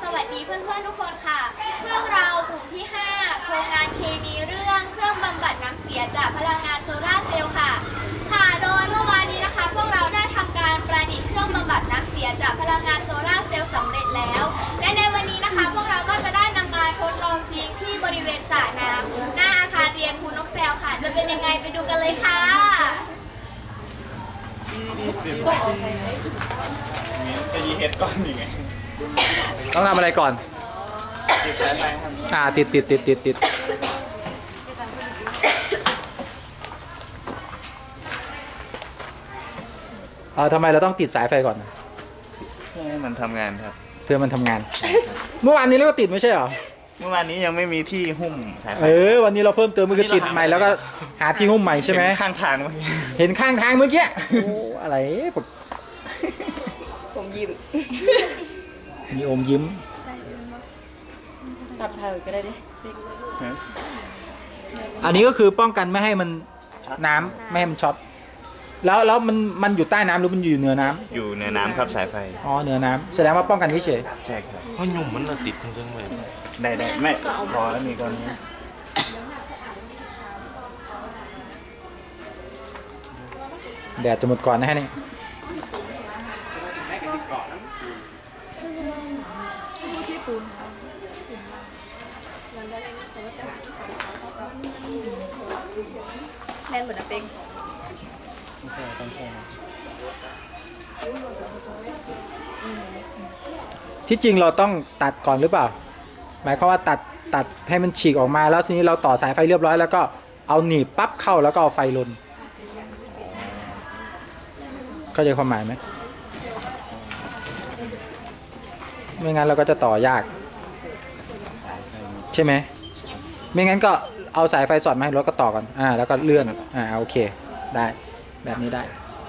วัสดีเพื่อนๆทุกคนค่ะพวกเรากลุ่มที่ 5 โครงงานเคมีเรื่องเครื่องบำบัดน้ำเสียจากพลังงานโซลาร์เซลล์ค่ะโดยเมื่อวานนี้นะคะพวกเราได้ทำการประดิษฐ์เครื่องบำบัดน้ำเสียจากพลังงานโซลาร์เซลล์สำเร็จแล้วและในวันนี้นะคะพวกเราก็จะได้นำมาทดลองจริงที่บริเวณสระน้ำหน้าอาคารเรียนภูนกแซวค่ะจะเป็นยังไงไปดูกันเลยค่ะจะยีเฮ็ดก้อนยังไงต้องทำอะไรก่อนติดสายไฟครับติดทำไมเราต้องติดสายไฟก่อนเพื่อให้มันทำงานครับเพื่อมันทำงานเมื่อวานนี้เราก็ติดไม่ใช่เหรอเมื่อวานนี้ยังไม่มีที่หุ้มสายไฟวันนี้เราเพิ่มเติมมันคือติดใหม่แล้วก็หาที่หุ้มใหม่ใช่ไหมข้างทางเมื่อกี้เห็นข้างทางเมื่อกี้โอ้อะไรผมยิ้มมีอมยิ้มตัดถ่ายก็ได้ดิอันนี้ก็คือป้องกันไม่ให้มันน้ำไม่ให้มันช็อตแล้วมันอยู่ใต้น้ำหรือมันอยู่เหนือน้ำอยู่เหนือน้ำครับสายไฟเหนือน้ำแสดงว่าป้องกันเฉยใช่ครับเพราะหนุ่มมันติดทั้งเลยได้ไม่พอแล้วมีก่อนแดดจะหมดก่อนนะฮะนี่แน่นเหมือนน้ำเป็งที่จริงเราต้องตัดก่อนหรือเปล่าหมายความว่าตัดให้มันฉีกออกมาแล้วทีนี้เราต่อสายไฟเรียบร้อยแล้วก็เอาหนีบปั๊บเข้าแล้วก็เอาไฟลนเข้าใจความหมายไหมไม่งั้นเราก็จะต่อยากใช่ไหมไม่งั้นก็เอาสายไฟสอดมาให้รถก็ต่อก่อนแล้วก็เลื่อนโอเคได้แบบนี้ได้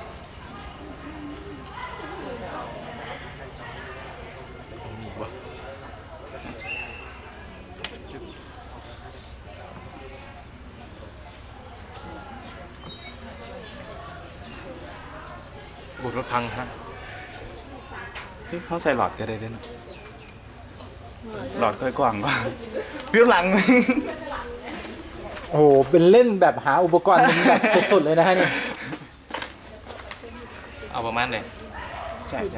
บุตรพังฮะเขาใส่หลอดก็ได้ด้วยนะหลอดค่อยกว้างกว่าวิวหลังโอ้โหเป็นเล่นแบบหาอุปกรณ์แบบสุดๆเลยนะฮะนี่เอาประมาณเลยใช่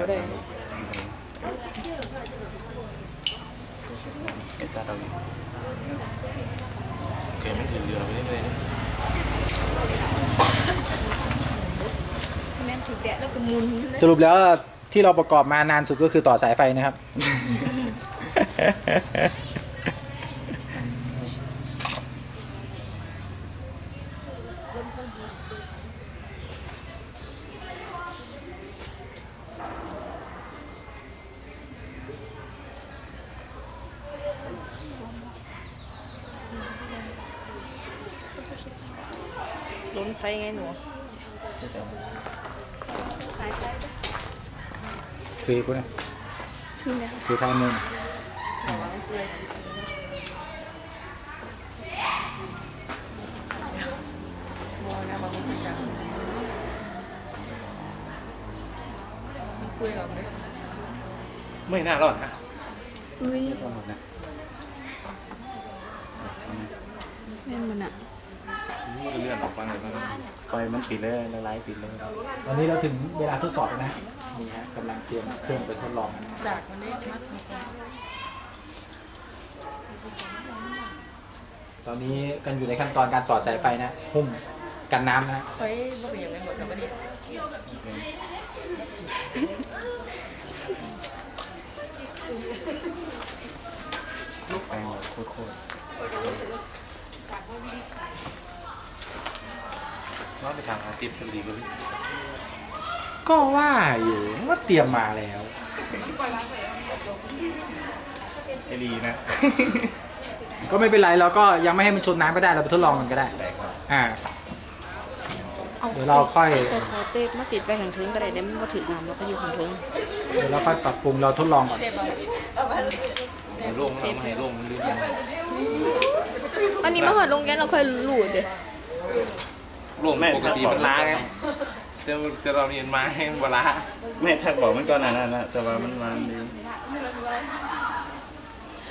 ตัดเอาโอเคไม่ถือเรือไปเรื่อยแม่นถูกแดดแล้วก็มุนสรุปแล้วที่เราประกอบมานานสุดก็คือต่อสายไฟนะครับล้นไฟไงหนูถือกูนะถือท้ายมือไม่น่ารอดฮะแม่มันอะเลื่อนออกไปเลยปล่อยมันปิดเลยละลายปิดเลยตอนนี้เราถึงเวลาทดสอบแล้วนะนี่ฮะกำลังเตรียมเครื่องไปทดลองจากวันนี้มัดตอนนี้กันอยู่ในขั้นตอนการต่อสายไฟนะหุ้มกันน้ำนะไฟบ่เป็นอย่างไรหมดกับวันนี้ลูกแปลงโคตรน้องไปทางอาทิตย์พอดีก็ว่าอยู่ว่าเตรียมมาแล้วดีนะก็ไม่เป็นไรเราก็ยังไม่ให้มันชนน้ำก็ได้เราไปทดลองมันก็ได้เดี๋ยวเราค่อยเต้มาติดไปถึงถึงก็ได้ได้ไม่มาถึงน้ำเราก็อยู่ถึงถึงเดี๋ยวเราค่อยปรับปรุงเราทดลองก่อนโล่งเราไม่ให้โล่งมันลื่นอันนี้มาหอดลงแกเราค่อยหลุดเดี๋ยวโล่งปกติมันล้าไงแต่เราเนี่ยมาให้เวลาแม่ทักบอกมันก่อนนะแต่ว่ามันมาดี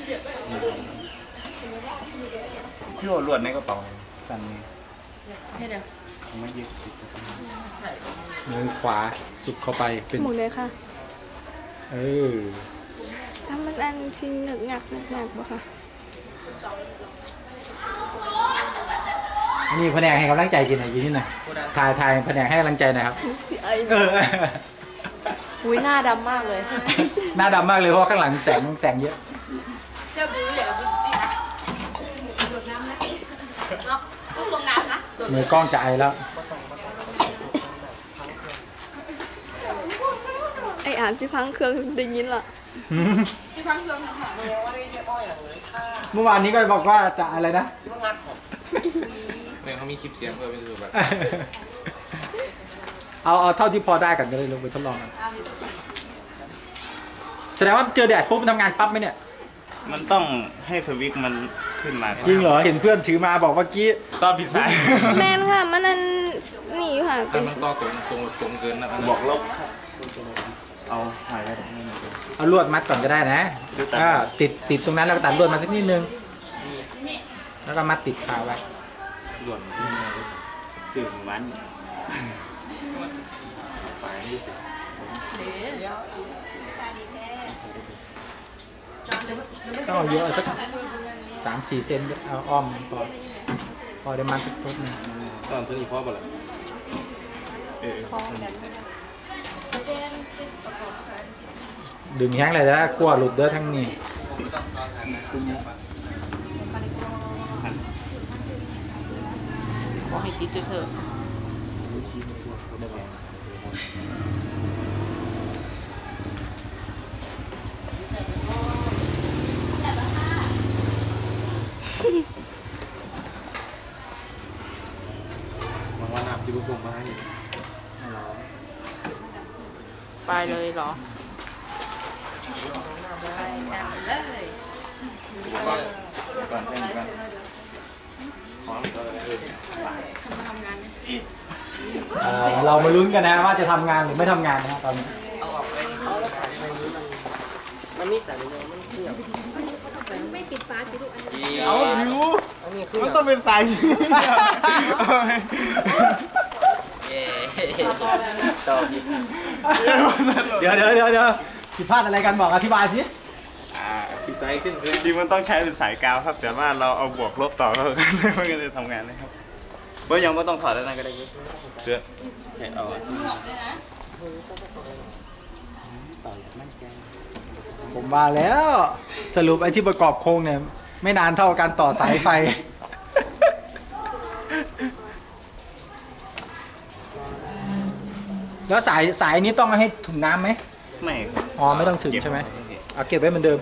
พี่โอลวดในกระเป๋าสั่นนี่เดี๋ยวไม่ยึดติดกับมันมือขวาสุดเข้าไปเป็นหมุนเลยค่ะเออถ้ามันอันที่หนึกหนักบ่ค่ะนี่แผนกให้กำลังใจกินหน่อยอยู่ที่ไหนถ่ายแผนกให้กำลังใจหน่อยครับสิไอเอออุ้ยหน้าดำมากเลยหน้าดำมากเลยเพราะว่าข้างหลังแสงเยอะจะบูอย่าบูจีเนาะต้องลงน้ำนะมือกล้องจะไอแล้วไออ่านสิพังเครื่องได้ยินละที่พังเครื่องค่ะเมื่อวานนี้ก็บอกว่าจะอะไรนะเนี่ยเขามีคลิปเสียงเพื่อเป็นแบบเอาเท่าที่พอได้กันก็เลยลงไปทดลองกันแสดงว่าเจอแดดปุ๊บมันทำงานปั๊บไหมเนี่ยมันต้องให้สวิตช์มันขึ้นมาจริงเหรอ เห็นเพื่อนถือมาบอกเมื่อกี้ต่อผิดสายแมนค่ะ มันอันนี่ค่ะถ้ามันต่อตรงเกินนะบอกลบเอาหายไปตรงนี้เอาลวดมัดก่อนก็ได้นะติดตรงนั้นแล้วก็ตัดลวดมาสักนิดนึง แล้วก็มัดติดคาไว้หล่นขึ้นมาสื่อวันไปนี่สิต้องเอาเยอะสัก3-4 เซนเอาอ้อมพอได้มัดสักทุกนึงตอนนี้พ่อบ่ละดึงแห้งเลยนะขั้วหลุดเด้อทั้งนี้ก็ให้ติดเถอะมันว่าน้ำที่ผู้ชมมาให้ไปเลยเหรอก่อนเล่นกันพร้อมก็เลยเรามาลุ้นกันนะว่าจะทำงานหรือไม่ทำงานนะตอนนี้เอาผิวมันต้องเป็นสายเดี๋ยวผิดพลาดอะไรกันบอกอธิบายสิปิดใจขึ้นจริงๆมันต้องใช้เป็นสายกาวครับ แต่ว่าเราเอาบวกลบต่อก็มันก็เลยทำงานนะครับเพราะยังไม่ต้องถอดแล้วนะก็ได้เสื้อเอาผมว่าแล้วสรุปไอ้ที่ประกอบโครงเนี่ยไม่นานเท่าการต่อสายไฟ แล้วสายนี้ต้องให้ถุงน้ำไหมไม่อ๋อไม่ต้องถึงใช่ไหมเอาเก็บไว้เหมือนเดิม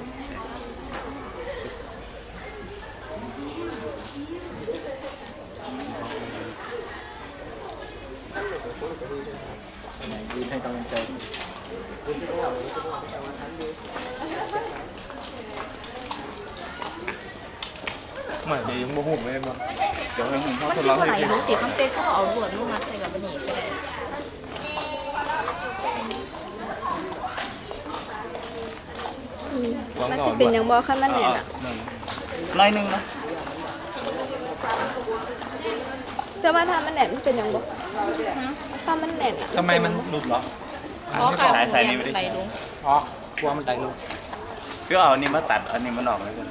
ยืนให้กำลังใจเหมือนยังบ่หุ่มเลยมั้งเดี๋ยวให้ผมเขามันทดสิลองบ่ให้ไหลดูรู้ติข้างเป๊กก็เอาลวดลูกมัดใส่กับบันนี่ก็ได้มันจะเป็นอย่างบอขั้นมันเนี่ยนะน้อยนึงนะแต่ว่าถ้ามันแหนมมันเป็นอย่างบอถ้ามันแหนมอะทำไมมันหลุดเหรอเพราะค่ะไหลลงอ๋อกลัวมันไหลลงก็เอาอันนี้มาตัดอันนี้มันออกเลยกัน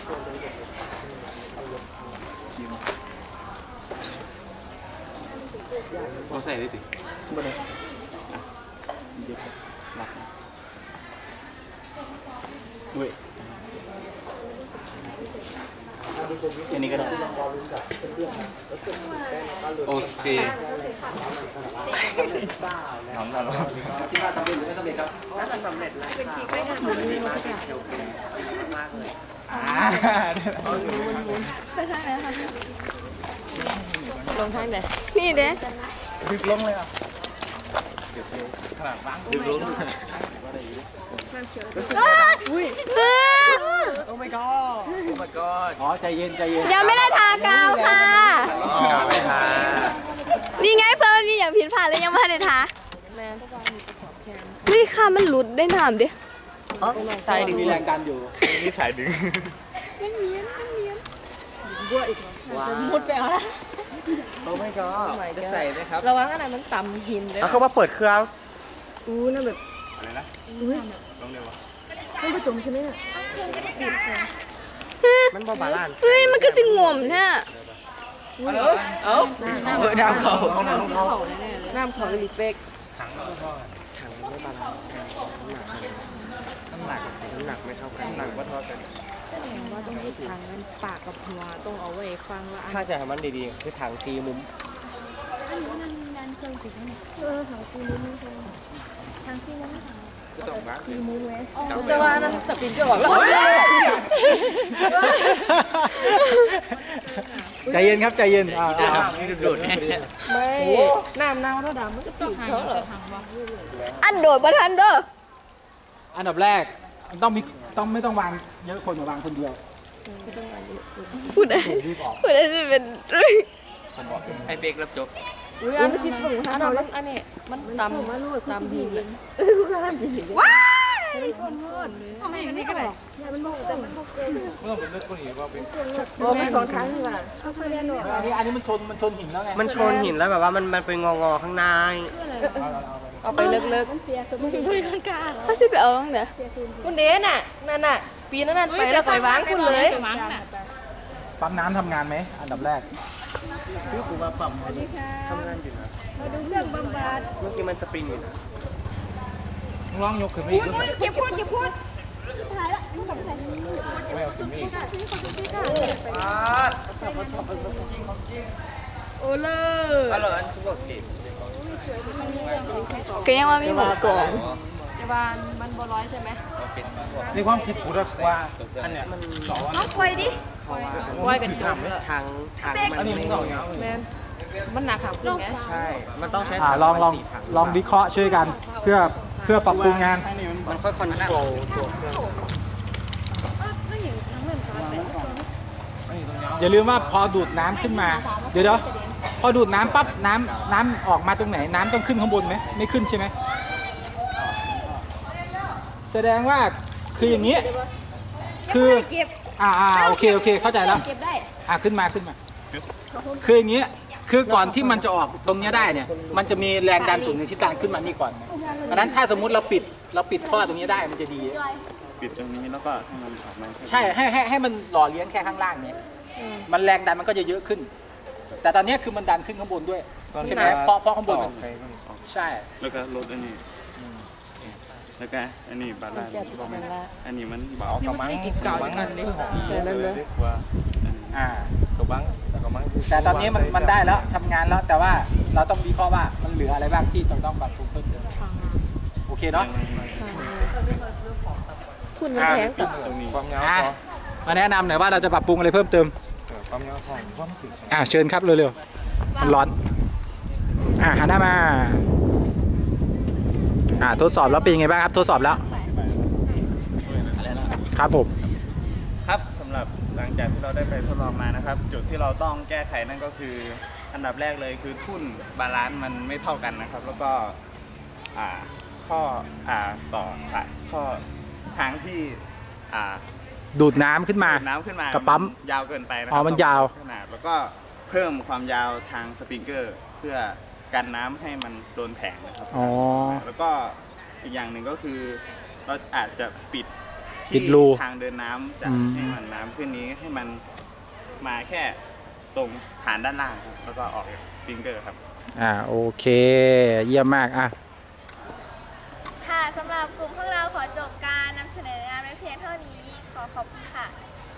ก็ใส่ได้ติบ่ได้อุ้ยอันนี้ก็ได้โอเคน้องเราคิดว่าสำเร็จหรือไม่สำเร็จครับไปทางไหนคะลงทางไหนนี่เด้ดึกลงเลยอ่ะดึงลงอุ้ยโอ้ my god โอ้ my god อ๋อใจเย็นยังไม่ได้ทากาวค่ะไม่ทานี่ไงเพิ่มมีอย่างผิดพลาดแล้วยังไม่ได้ทาวิค่ะมันหลุดได้น้ำเด้สายดึงมีแรงดันอยู่นี่สายดึงมุดไปเอาละโอ้ไม่ก็จะใส่ไหมครับระวังอันนั้นมันต่ำหินเลยเอาเข้ามาเปิดเครื่องอะไรนะลงเร็ววะมันบ่บาลานซ์เฮ้ยมันก็สิงวมเนี่ยเอ้าน้ำเขาน้ำเขารีเฟกถังไม่บาลานซ์น้ำหนักไม่เท่ากันน้ำหนักไม่เท่ากันว่าต้องยึดทางนั้นปากกับหัวต้องเอาไว้ฟังละอันถ้าจะให้มันดีๆคือถังซีมุม ก็ต้องมาคือแต่ว่านั้นสปินจะออกแล้วใจเย็นครับใจเย็นโดดๆเนี่ยไม่น้ำเน่าแล้วดำมันก็ติดเขาเหรออันโดดประทันเด้ออันดับแรกต้องไม่ต้องวางเยอะคนมาวางคนเดียวพูดอะไรจะเป็นไอเบรกรับจบอันนี้อันนี้มันต่ำหินเลยว้ายไม่ต้องเป็นเลือกคนอื่นว่าเป็นโอ้ไม่สองครั้งนี่ว่ะอันนี้มันชนหินแล้วไงมันชนหินแล้วแบบว่ามันเป็นงอข้างในเอาไปเลิกเขาสิไปเอาตั้งแต่ๆคุณเดนน่ะนั่นน่ะปีนั้นน่ะไปแล้วไปวางคุณเลยปั๊มน้ำทำงานไหมอันดับแรกคือกูมาปั๊มทำงานอยู่นะมาดูเรื่องบำบัดเมื่อกี้มันสปริงอยู่นะลองยกขึ้นมาอีกเก็บพูดไม่เอาขึ้นมาอีกโอ้เลิศอร่อยอันคือบอกเก็บก็ยังว่ามีหมูกรองแต่ว่ามันบ่ร้อยใช่ไหมในความคิดกูว่าอันเนี้ยมันน้องคอยดิว่ายกันจมแล้วทางมันอันนี้มันต้องอย่างแมนมันหนักขับขึ้นไงใช่ มันต้องใช้ลองวิเคราะห์ช่วยกันเพื่อปรับปรุงงานมันค่อยคอนโทรลตัวเครื่องอย่าลืมว่าพอดูดน้ำขึ้นมา เดี๋ยวพอดูดน้ำปั๊บน้ำออกมาตรงไหนน้ำต้องขึ้นข้างบนไหมไม่ขึ้นใช่ไหมแสดงว่าคืออย่างนี้คือโอเคเข้าใจแล้วเก็บได้ขึ้นมาคืออย่างนี้คือก่อนที่มันจะออกตรงเนี้ยได้เนี่ยมันจะมีแรงดันสูงในทิศทางขึ้นมานี่ก่อนดังนั้นถ้าสมมุติเราปิดท่อตรงนี้ได้มันจะดีปิดตรงนี้แล้วก็ให้มันออกมาใช่ให้มันหล่อเลี้ยงแค่ข้างล่างเนี่ยมันแรงดันมันก็จะเยอะขึ้น แต่ตอนนี้คือมันดันขึ้นข้างบนด้วยใช่ไหมเพราะข้างบนมันใช่แล้วก็ลดอันนี้แล้วก็อันนี้บาลานซ์อันนี้มันเบากระมังเก่าอย่างนั้นนี่ว่ากระมังแต่แต่ตอนนี้มันได้แล้วทำงานแล้วแต่ว่าเราต้องวิเคราะห์ว่ามันเหลืออะไรบ้างที่ต้องปรับปรุงเพิ่มเติมโอเคเนาะทุนมันแพงตรงนี้ความยาวมาแนะนำหน่อยว่าเราจะปรับปรุงอะไรเพิ่มเติมความยาวของความถึงเชิญครับเร็วๆมันร้อนหันหน้ามาทดสอบแล้วเป็นยังไงบ้างครับทดสอบแล้วครับผมครับสำหรับหลังจากที่เราได้ไปทดลองมานะครับ จุดที่เราต้องแก้ไขนั่นก็คืออันดับแรกเลยคือทุ่นบาลานซ์มันไม่เท่ากันนะครับ แล้วก็ข้อต่อสายข้อทางที่ดูดน้ำขึ้นมาน้ำขึ้นมากับปั๊มยาวเกินไปนะคอ๋รัอมันยาวขนาดแล้วก็เพิ่มความยาวทางสปริงเกอร์เพื่อกันน้ำให้มันโดนแผงนะครับอ๋อแล้วก็อีกอย่างหนึ่งก็คือเราอาจจะปิดปิดรูทางเดินน้ำจากให้มันน้ำขึ้นนี้ให้มันมาแค่ตรงฐานด้านล่างครับแล้วก็ออกสปริงเกอร์ครับโอเคเยี่ยมมากค่ะสำหรับกลุ่มพวกเราขอจบการนำเสนองานไว้เพียงเท่านี้ขอขอบคุณค่ะ